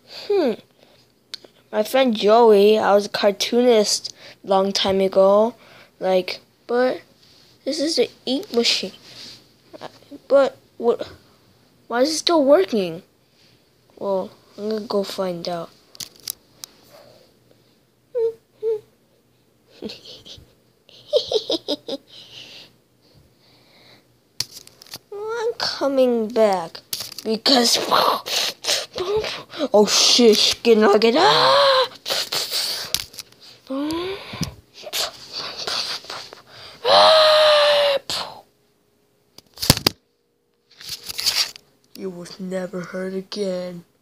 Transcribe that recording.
My friend Joey, I was a cartoonist long time ago. But this is the ink machine. But what? Why is it still working? Well, I'm gonna go find out. I'm coming back because oh shit, get nugget. You will never hurt again.